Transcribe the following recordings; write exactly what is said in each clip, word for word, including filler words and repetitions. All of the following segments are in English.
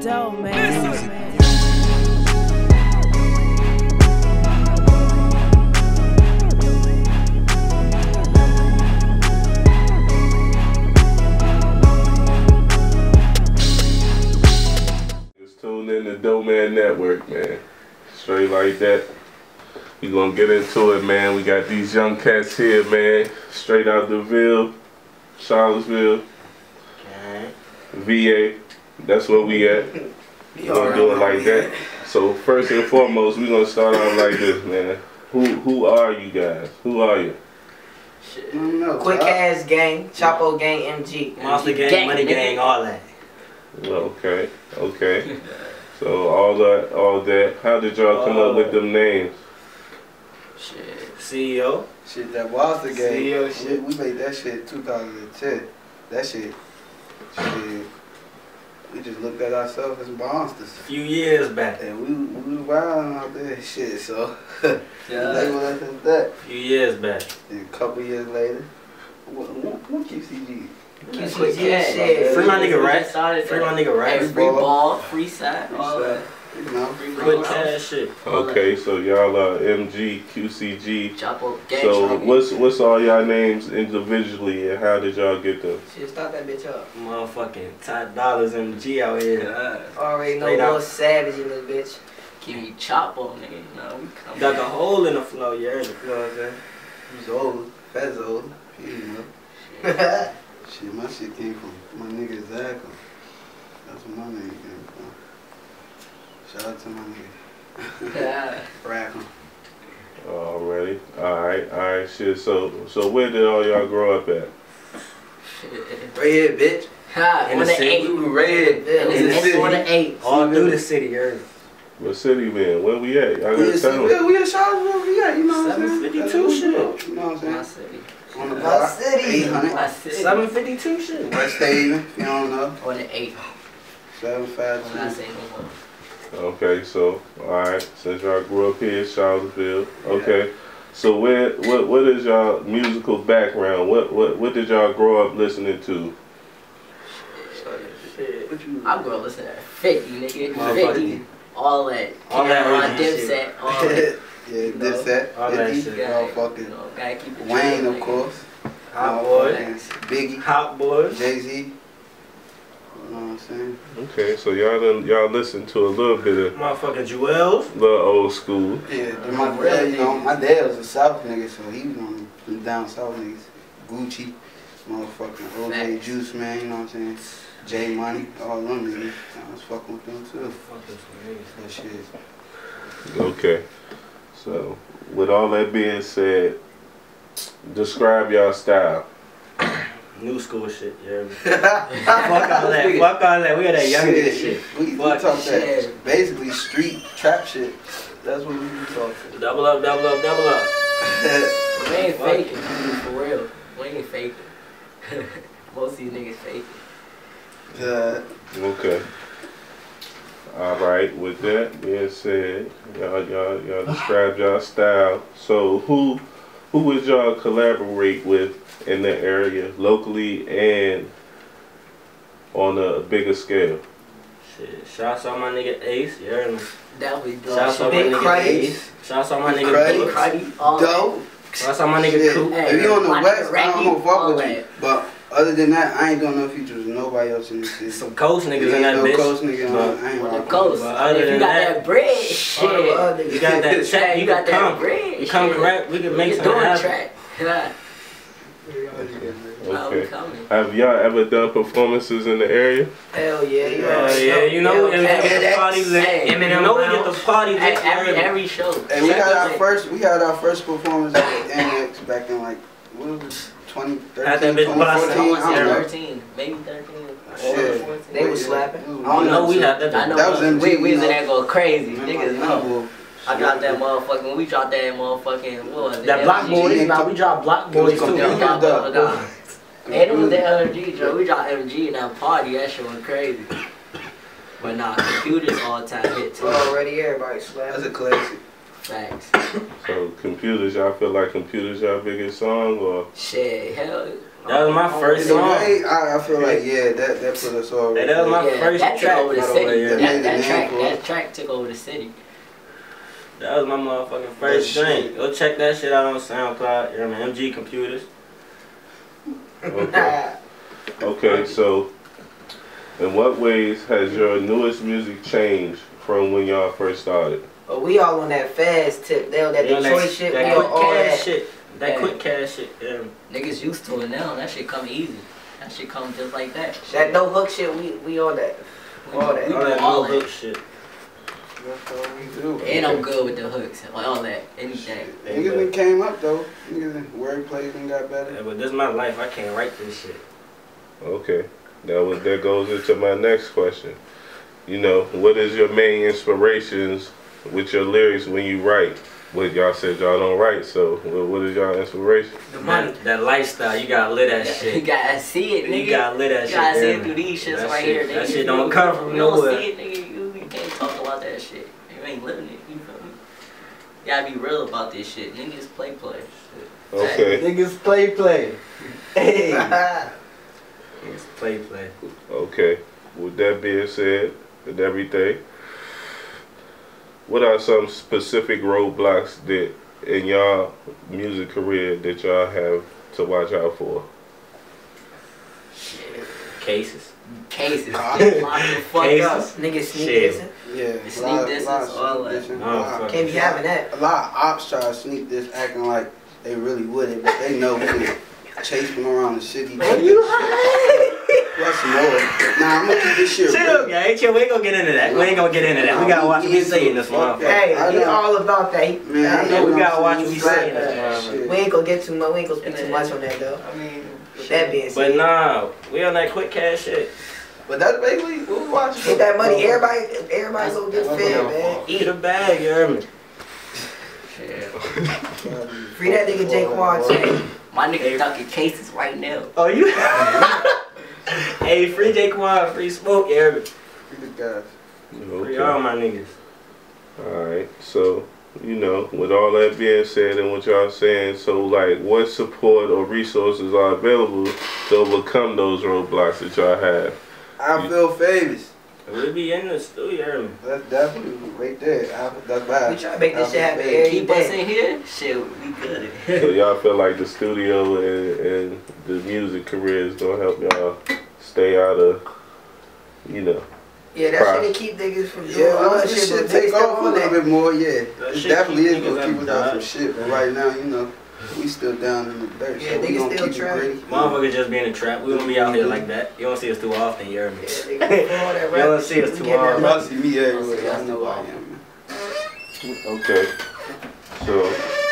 dope, man. Listen. man. Tuned in the Dope Man Network, man. Straight like that. We gonna get into it, man. We got these young cats here, man. Straight out the Ville, Charlottesville, Okay. V A. That's where we at. We gonna do it like that. So first and foremost, we gonna start off like this, man. Who who are you guys? Who are you? Shit. No, Quick Ass Gang, Chapo Gang, M G. Monster Gang, Gang, Money nigga. Gang, all that. Okay, okay. So all that, all that. How did y'all come up with them names? Shit. C E O. Shit, that Monster Gang. C E O we, shit. we made that shit in two thousand ten. That shit, shit, we just looked at ourselves as monsters. A few years back. And we, we was wilding out there and shit, so Yeah. they were like as that. A few years back. And a couple years later, what, what, what Q C G? Quick Quick Ass Ass. shit. Free my nigga Rat. Started Free my nigga Rat. Free ball, free side, all that. You know, Quick ass shit. Okay, so y'all are M G, Q C G. Chapo Gang. So what's what's all y'all names individually, and how did y'all get them? Shit, start that bitch up. Motherfucking Top Dollars M G out here. Already know Straight little out. savage in this bitch. Give me Chapo, nigga. You know, we come Dug a hole in the floor, you heard it. you know what I'm saying? He's old, Fez old, you know. Shit, my shit came from my nigga Zachary. That's where my name came from. Shout out to my nigga. Yeah. Rackham. Already. Alright, alright, shit. So so where did all y'all grow up at? Right here, bitch. Ha, In on the the city. eight. We right here. In the city. on the eight. All through the city, you heard it. What city man? Where we at? Y'all We gotta in tell we, them. we in Charlottesville, we at, you know what I'm saying? seven fifty-two That's what we shit. do, you know what I'm My saying? city. On the My block, city. eight hundred. My city. seven fifty-two shit. West Haven, if you don't know. On the eight. seven five I'm not two. saying no more. Okay, so alright, since y'all grew up here in Charlottesville. Okay. So where what what is y'all musical background? What what what did y'all grow up listening to? Shit. What you I grew up listening to fifty, nigga. Motherfucker. fifty. All that. All that Cameron, O G shit. Dipset, all that. Yeah, You know, Dipset, all that fifty, shit. You motherfucking know, gotta keep it Wayne, true, of nigga. course. Hot boy. Biggie, Hot boys. Jay Z. You know what I'm saying? Okay, so y'all done y'all listen to a little bit of Motherfucking Jewels. little old school. Yeah, but my dad, you know, my dad was a South nigga, so he was on them down South niggas. Gucci, motherfucking O J Facts. Juice Man, you know what I'm saying? J Money, all them niggas. I was fucking with them too. That shit. Okay. So with all that being said, describe y'all style. New school shit, you heard me? Fuck all that. Fuck all that. We got that young nigga shit. We, we Fuck talk shit. that basically street trap shit. That's what we be talking. Double up, double up, double up. We ain't Fuck. faking, dude, for real. We ain't faking. Most of these niggas faking. uh, Okay. All right. With that being said, y'all y'all y'all describe y'all style. So who who would y'all collaborate with in the area, locally and on a bigger scale? Shit. Shouts out my nigga Ace, you heard me? That we do. Shouts out my Big nigga Cruddy. Ace. Shouts out my Big nigga Cruddy. Books. Cruddy. All dope. Shouts out my nigga Shit. Coop. Hey, If you on the my west, nigga I don't Racky, fuck all with you. that. But other than that, I ain't doing no features with nobody else in this shit. Some coast niggas in Ain't that no bitch. coast nigga. But- I ain't On the rocking coast. But other If you than got that- that bread, shit. You got that check, you You got got that come. bread. You come shit. correct, we can make You something doing happen. track. Yeah. Now we Okay. coming. Have y'all ever done performances in the area? Hell yeah, you Yeah, already yeah, know. you know we Hell get yeah. the parties lit. Hey, You know we get the parties lit. Every, every, every show. Hey, we Check had it our out. first, we had our first performance at the Annex back in like, what was it, twenty Had that thirteen, bitch twenty busting. I fourteen? want I don't know. thirteen, maybe thirteen. Shit. fourteen. They was slapping. I don't know, we had that. I know. That was M G, we we was you in know. there going crazy. Man, Niggas like, know. nah, I dropped that motherfucking, when we dropped that motherfucking, what was it? That Block L G. Boys, nah, we dropped Block Boys Come too. down. We dropped Dog. that, dog. And it was the L G, Joe. We dropped M G in that party. That shit went crazy. But nah, computers all time hit too. Already everybody That's slapping. a classic. Facts. So computers, y'all feel like computers y'all biggest song or? Shit, hell. That was my first In a song. way, I, I feel like yeah, that that put us all. Hey, that was my Yeah, first that took track, over the by the city. way, yeah. That, that Yeah. track, that track took over the city. That was my motherfucking first That shit. drink. Go check that shit out on SoundCloud. You know what I mean? M G Computers. Okay. Okay, so in what ways has your newest music changed from when y'all first started? But we all on that fast tip. They on that You know, Detroit that, shit. that We quick on all cash that. shit. That Yeah. quick cash shit. Yeah. Niggas used to it now. That shit come easy. That shit come just like that. That no hook shit. We we on that. We- all that. we All do that all no that. hook shit. That's all we do. And I'm good with the hooks. All that. Anything. Niggas done came up though. Niggas done wordplay done got better. Yeah, but this is my life. I can't write this shit. Okay, that was that goes into my next question. You know, what is your main inspirations with your lyrics when you write? Well, y'all said y'all don't write, so what, what is y'all inspiration? The money. That, that lifestyle, you gotta live that You shit. gotta see it, nigga. You gotta live that You shit. gotta see yeah. it through these shits That right shit- here, nigga. That shit You- don't come from You don't nowhere. see it, nigga. You, you can't talk about that shit. You ain't living it. You feel me? You gotta be real about this shit. Niggas play play. Okay, Niggas play play. Hey. Niggas play play. okay. With that being said and everything, what are some specific roadblocks that in y'all music career that y'all have to watch out for? Cases. Cases. Ah. Get locked the fuck Cases. up. Niggas sneak Shit. dissing. Yeah, Sneak a lot, distance, lot of all sneak that. dissing, a Oh, lot- fuck. Can't be having that. A lot of ops try to sneak this, acting like they really with it, but they know we can chase them around the city. Are you What's more? Nah, I'm gonna keep this shit Chill, real. guys. Chill. We ain't gonna get into that. We ain't gonna get into that. We gotta watch what we say in this Fuck motherfucker. that. Hey, I he know. all about that. He, Man, I hey, know we what gotta I'm watch saying. what we say. That That's shit. we ain't gonna get too much. We ain't gonna speak too much on that though. I mean, With that being But said, nah, we on that quick cash shit. But that's basically what we watching. get that money. Everybody, everybody go get That's- fed, that's man. Eat Eat. a bag, you heard me? shit. Free that nigga Jaquan too. My nigga ducking cases right now. Oh, you? Hey, free Jaquan, free smoke, you heard me? Free the guys. Free all my niggas. Alright, so, you know, with all that being said and what y'all saying, so like what support or resources are available to overcome those roadblocks that y'all have? I feel famous. We be in the studio, you heard me? That's definitely right there. I, that's bad. We try to make this shit happen every Keep us day. in here. Shit, we good. So y'all feel like the studio and, and the music career is gonna help y'all stay out of, you know. Yeah, that Right. shit to keep niggas from doing Yeah, all once that this shit. shit but take niggas off a still on little that. bit more, yeah. That It shit definitely keep is gonna niggas keep us out out some the shit. But right now, you know, we still down in the dirt. Yeah, so we niggas gonna still keep it trying. gritty. Motherfuckers just be in the trap. We don't be out here like that. You don't see us too often, you heard me? Yeah, niggas for all that You rap don't see shit, us we too getting that often. Y'all money. see me everywhere. Y'all Y'all see know who I us am, man. Okay. So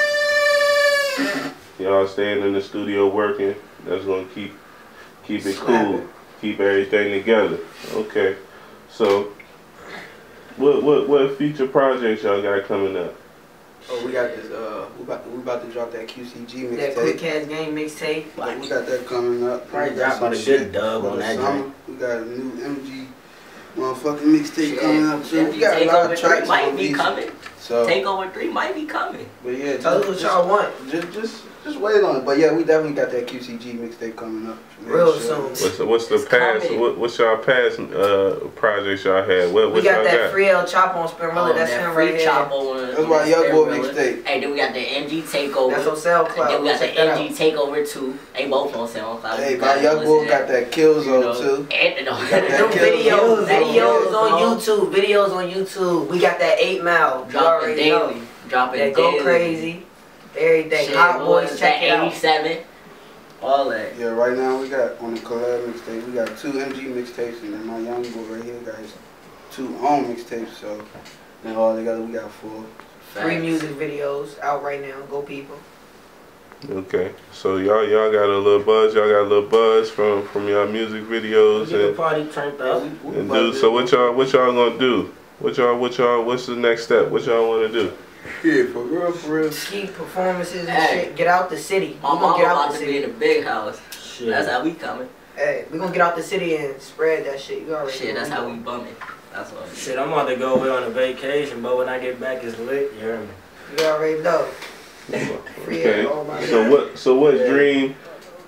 y'all staying in the studio working, that's gonna keep keep it cool, keep everything together. Okay. So what what what future projects y'all got coming up? Oh, we got this. Uh, we about to, we about to drop that Q C G That quick mixtape. cash game mixtape. Like, we got that coming up. Probably We got drop some out a good shit dub for on the that summer. joint. We got a new M G motherfucking mixtape Shit. coming up too. M We G got a lot Takeover of three tracks might on be these. coming. So, Takeover three might be coming. but yeah, Tell us just, what y'all want. just, just, just wait on it. But yeah, we definitely got that Q C G mixtape coming up. Real Sure. soon. What's the, what's the It's past? coming. What, what's y'all past uh, projects y'all had? What We what got y'all that got? free El Chop on Spinrilla. Oh, That's that him free right here. chop on That's why Young Boy mixtape. Hey, then we got the M G Takeover. That's on And SoundCloud. then we got Check the that M G out. Takeover two. They both on SoundCloud. Hey, You my gotta Young listen Boy to got that Kill Zone You know, too. And, no, got that Them Kills videos, on- videos on on YouTube, videos on YouTube. We got that eight mile. You Dropping already know. daily. Dropping That daily. go crazy. Everything. Shit, Hot what boys, was check that, it out. eighty-seven. All that. Yeah, right now we got on the collab mixtape, we got two M G mixtapes, and then my Young Boy right here got his two own mixtapes. So, and all together we got four. Free Facts. music videos out right now. Go people. Okay, so y'all y'all got a little buzz. Y'all got a little buzz from from y'all music videos Get the and, party turned Yeah, up. we- we and about do. to- So what y'all what y'all gonna do? What y'all what y'all what's the next step? What y'all want to do? Yeah, for real, for real. Keep performances and Hey. shit. Get out the city. My We mom gonna get out about the to be in city. a big house. Shit. That's how we coming. Hey, we gonna get out the city and spread that shit. You already Shit, know. that's how we bumming. That's what I'm Shit, I'm about to go away on a vacation, but when I get back, it's lit. You heard me? You already know. Free Okay. all my So what so what Yeah. dream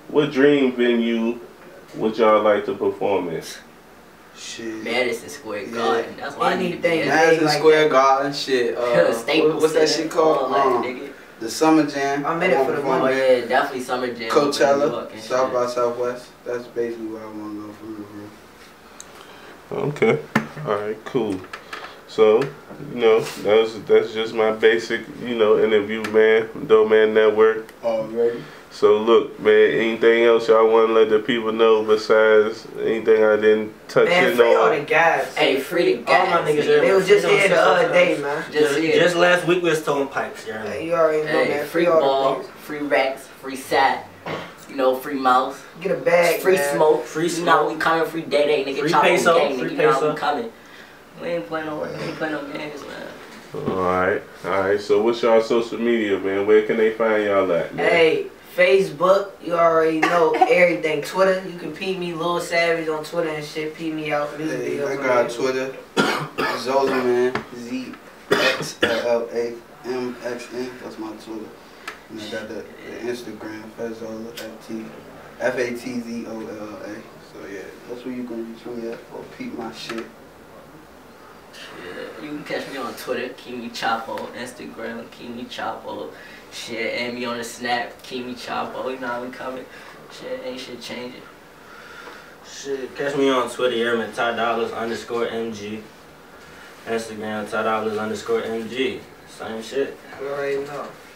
what dream venue would y'all like to perform in? Shit. Madison Square Yeah. Garden. That's why I need to be Anything. at. Madison like Square that. Garden, shit. Uh, Staples what, what's that Center, shit called? all that, Um, nigga. the Summer Jam. I'm in it for the Oh money. yeah, definitely Summer Jam. New Coachella, York and South shit. by Southwest. That's basically where I want to go for real, for real. Okay. All right. Cool. So, you know, that's that's just my basic, you know, interview, man. Dope Man Network. Already? So look, man. Anything else y'all want to let the people know besides anything I didn't touch Man, in free all the on? guys. Hey, free the All my guys. niggas nigga. They was just Free here the them other day, sisters. man. Just Just, here. just last week we was throwing pipes, you heard me? Hey, you already know, Hey, man. free Free all ball, the niggas. free racks, free sat, you know, free mouse, Get a bag, free man. smoke, Free You know, smoke. we coming, free day day, nigga. Free chop on peso, gang, free nigga. You know how peso. we coming. We ain't playing no, we ain't playing no games, man. All right. All right. So what's y'all social media, man? Where can they find y'all at, man? Hey, Facebook, you already know everything. Twitter, you can P me, Lil Savage on Twitter and shit. P me out. Music Hey, videos I on got there. Twitter. Zola, man. Z X L L A M X N. That's my Twitter. And I got the, the Instagram, Fezola, F T F A T Z O L L A. So yeah, that's where you can reach me at or peep my shit. Yeah, you can catch me on Twitter, Kimi Chapo, Instagram, Kimi Chapo. Shit, and me on the Snap, Kimi Chapo. You know how we coming. Shit, ain't shit changing. Shit, catch me on Twitter, you heard me? Ty Dollars underscore M G. Instagram, Ty Dollars underscore M G. Same shit. You already know.